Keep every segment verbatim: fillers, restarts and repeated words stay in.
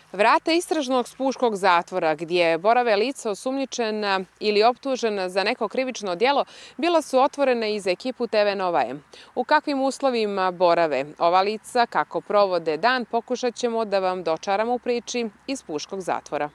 Vrata istražnog spuškog zatvora, gdje borave lica osumnjičena ili optužena za neko krivično djelo, bila su otvorene i za ekipu te ve Nova em. U kakvim uslovima borave ova lica, kako provode dan, pokušat ćemo da vam dočaramo u priči iz spuškog zatvora.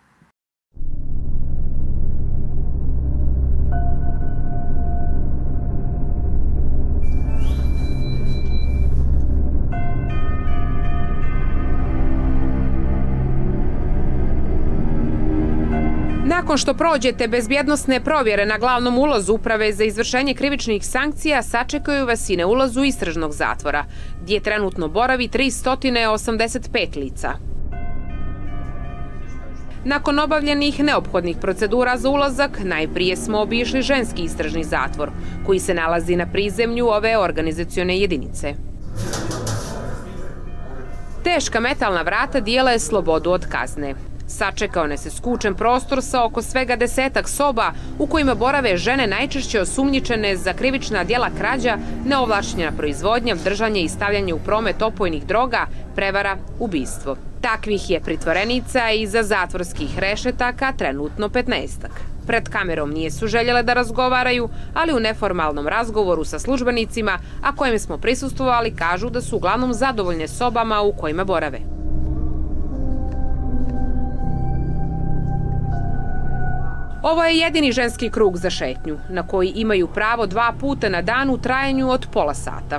Nakon što prođete bezbjednosne provjere na glavnom ulazu Uprave za izvršenje krivičnih sankcija, sačekaju vas i na ulazu istražnog zatvora, gdje trenutno boravi tristo osamdeset pet lica. Nakon obavljenih neophodnih procedura za ulazak, najprije smo obišli ženski istražni zatvor, koji se nalazi na prizemlju ove organizacione jedinice. Teška metalna vrata dijele slobodu od kazne. Sačekao nas je skučen prostor sa oko svega desetak soba u kojima borave žene najčešće osumnjičene za krivična djela krađa, neovlašćena proizvodnja, držanje i stavljanje u promet opojnih droga, prevara, ubistvo. Takvih je pritvorenica iza zatvorskih rešetaka trenutno petnaestak. Pred kamerom nijesu željele da razgovaraju, ali u neformalnom razgovoru sa službenicima, a kojem smo prisustvovali, kažu da su uglavnom zadovoljne sobama u kojima borave. Ovo je jedini ženski krug za šetnju, na koji imaju pravo dva puta na dan u trajanju od pola sata.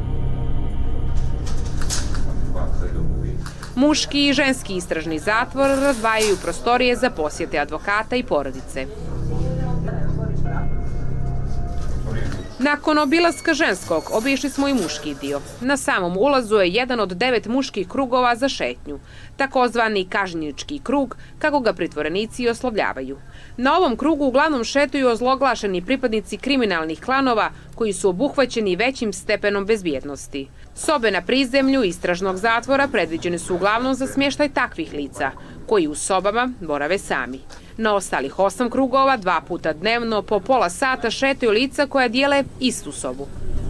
Muški i ženski istražni zatvor razdvajaju prostorije za posjete advokata i porodice. Nakon obilaska ženskog, obišli smo i muški dio. Na samom ulazu je jedan od devet muških krugova za šetnju, takozvani kažnjenički krug, kako ga pritvorenici oslovljavaju. Na ovom krugu uglavnom šetuju ozloglašeni pripadnici kriminalnih klanova koji su obuhvaćeni većim stepenom bezbjednosti. Sobe na prizemlju istražnog zatvora predviđene su uglavnom za smještaj takvih lica, koji u sobama borave sami. Na ostalih osam krugova, dva puta dnevno, po pola sata šetaju lica koja dijele istu sobu.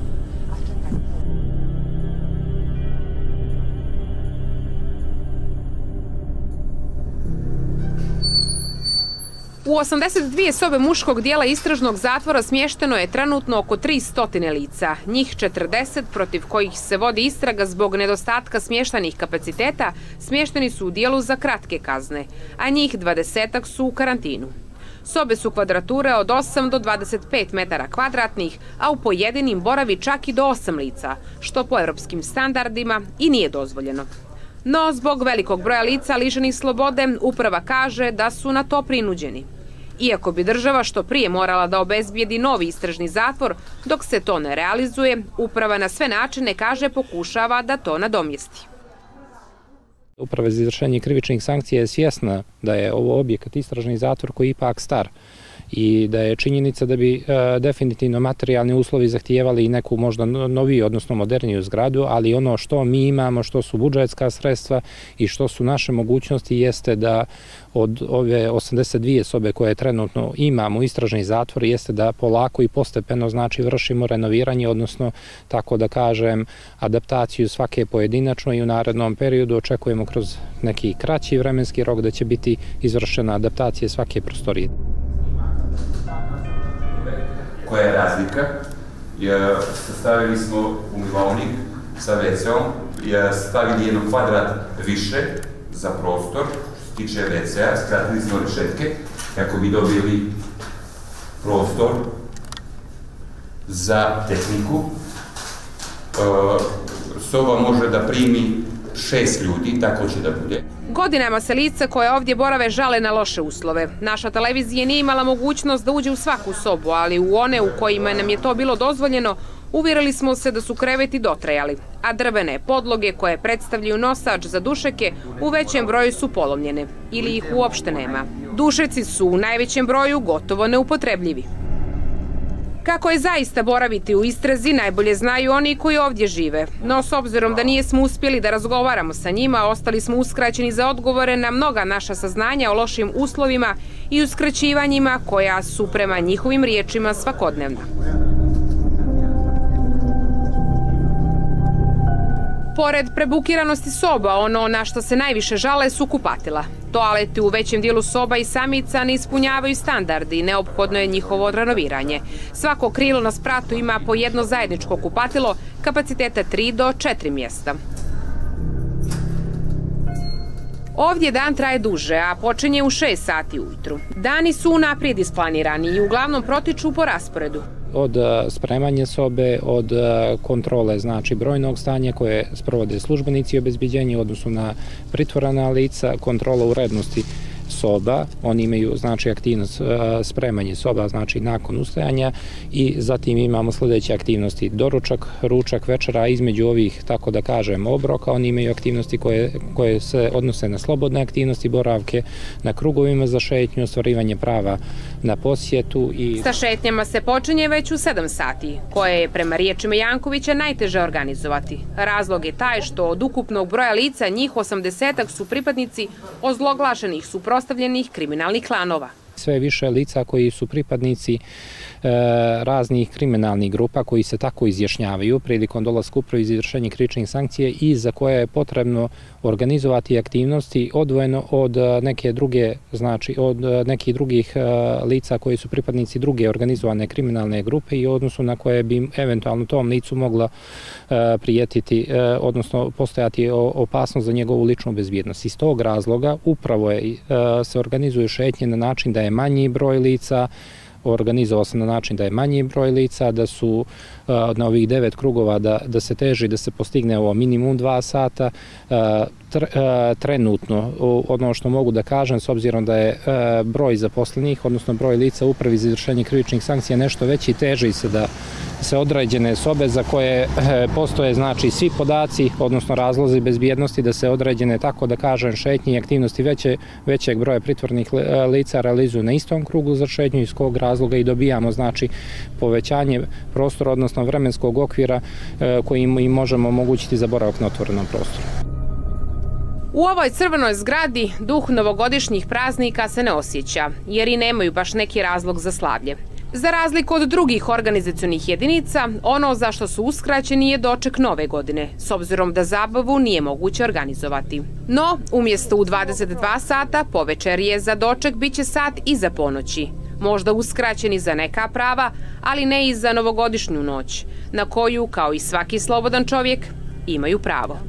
U osamdeset dvije sobe muškog dijela istražnog zatvora smješteno je trenutno oko tristo lica, njih četrdeset protiv kojih se vodi istraga zbog nedostatka smještajnih kapaciteta, smješteni su u dijelu za kratke kazne, a njih dvadesetak su u karantinu. Sobe su kvadrature od osam do dvadeset pet metara kvadratnih, a u pojedinim boravi čak i do osam lica, što po europskim standardima i nije dozvoljeno. No, zbog velikog broja lica lišenih slobode, uprava kaže da su na to prinuđeni. Iako bi država što prije morala da obezbijedi novi istražni zatvor, dok se to ne realizuje, uprava na sve načine, kaže, pokušava da to nadomjesti. Uprava za izvršenje krivičnih sankcija je svjesna da je ovo objekat istražni zatvor koji je ipak star i da je činjenica da bi e, definitivno materijalni uslovi zahtijevali i neku možda noviju, odnosno moderniju zgradu, ali ono što mi imamo, što su budžetska sredstva i što su naše mogućnosti jeste da od ove osamdeset dvije sobe koje trenutno imamo u istražni zatvor jeste da polako i postepeno znači vršimo renoviranje, odnosno tako da kažem adaptaciju svake pojedinačno i u narednom periodu očekujemo kroz neki kraći vremenski rok da će biti izvršena adaptacija svake prostorije. Koja je razlika? Stavili smo umivaonik sa ve ce-om, stavili jedan kvadrat više za prostor, što se tiče ve ce-a, skratili smo rešetke kako bi dobili prostor za tehniku. Soba može da primi šest ljudi, tako će da bude. Godinama se lica koje ovdje borave žale na loše uslove. Naša televizija nije imala mogućnost da uđe u svaku sobu, ali u one u kojima nam je to bilo dozvoljeno, uvjerili smo se da su kreveti dotrajali, a drvene podloge koje predstavljaju nosač za dušeke u većem broju su polomljene ili ih uopšte nema. Dušeci su u najvećem broju gotovo neupotrebljivi. Kako je zaista boraviti u istrazi, najbolje znaju oni koji ovdje žive. No, s obzirom da nijesmo uspjeli da razgovaramo sa njima, ostali smo uskraćeni za odgovore na mnoga naša saznanja o lošim uslovima i uskraćivanjima koja su prema njihovim riječima svakodnevna. Pored prebukiranosti soba, ono na što se najviše žale su kupatila. Toaleti u većem dijelu soba i samica ne ispunjavaju standardi i neophodno je njihovo renoviranje. Svako krilo na spratu ima po jedno zajedničko kupatilo, kapaciteta tri do četiri mjesta. Ovdje dan traje duže, a počinje u šest sati ujutru. Dani su unaprijed isplanirani i uglavnom protiču po rasporedu. Od spremanja sobe, od kontrole znači brojnog stanja koje sprovode službenici obezbeđenja u odnosu na pritvorena lica, kontrola urednosti soba, oni imaju znači aktivnost spremanje soba znači nakon ustajanja i zatim imamo sljedeće aktivnosti doručak, ručak, večera, između ovih tako da kažem obroka oni imaju aktivnosti koje, koje se odnose na slobodne aktivnosti, boravke na krugovima za šetnju, ostvarivanje prava na posjetu. I sa šetnjama se počinje već u sedam sati, koje je prema riječima Jankovića najteže organizovati. Razlog je taj što od ukupnog broja lica njih osamdesetak su pripadnici ozloglašenih suprotstavljenih kriminalnih klanova. Sve više lica koji su pripadnici e, raznih kriminalnih grupa koji se tako izjašnjavaju prilikom dolaska upravo iz izvršenja krivičnih sankcija i za koje je potrebno organizovati aktivnosti odvojeno od neke druge, znači od nekih drugih e, lica koji su pripadnici druge organizovane kriminalne grupe i u odnosu na koje bi eventualno tom licu mogla e, prijetiti, e, odnosno postojati opasnost za njegovu ličnu bezbjednost. Iz tog razloga upravo je, e, se organizuju šetnje na način da je manji broj lica, organizovao se na način da je manji broj lica, da su na ovih devet krugova da, da se teži da se postigne ovo minimum dva sata. Trenutno, ono što mogu da kažem, s obzirom da je broj zaposlenih, odnosno broj lica u upravi za izvršenje krivičnih sankcija nešto veći, teži se da se određene sobe za koje postoje znači svi podaci, odnosno razlozi bezbjednosti, da se određene, tako da kažem, šetnje i aktivnosti veće, većeg broja pritvornih lica realizuju na istom krugu za šetnju, iz kog razloga i dobijamo znači povećanje prostora, odnosno vremenskog okvira koji im možemo omogućiti za boravak na otvorenom prostoru. U ovoj crvenoj zgradi duh novogodišnjih praznika se ne osjeća, jer i nemaju baš neki razlog za slavlje. Za razliku od drugih organizacionih jedinica, ono za što su uskraćeni je doček nove godine, s obzirom da zabavu nije moguće organizovati. No, umjesto u dvadeset dva sata, povečerje za doček biće sat iza ponoći. Možda uskraćeni za neka prava, ali ne i za novogodišnju noć, na koju, kao i svaki slobodan čovjek, imaju pravo.